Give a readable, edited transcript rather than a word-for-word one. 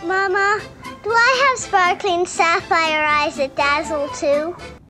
Mama, do I have sparkling sapphire eyes that dazzle too?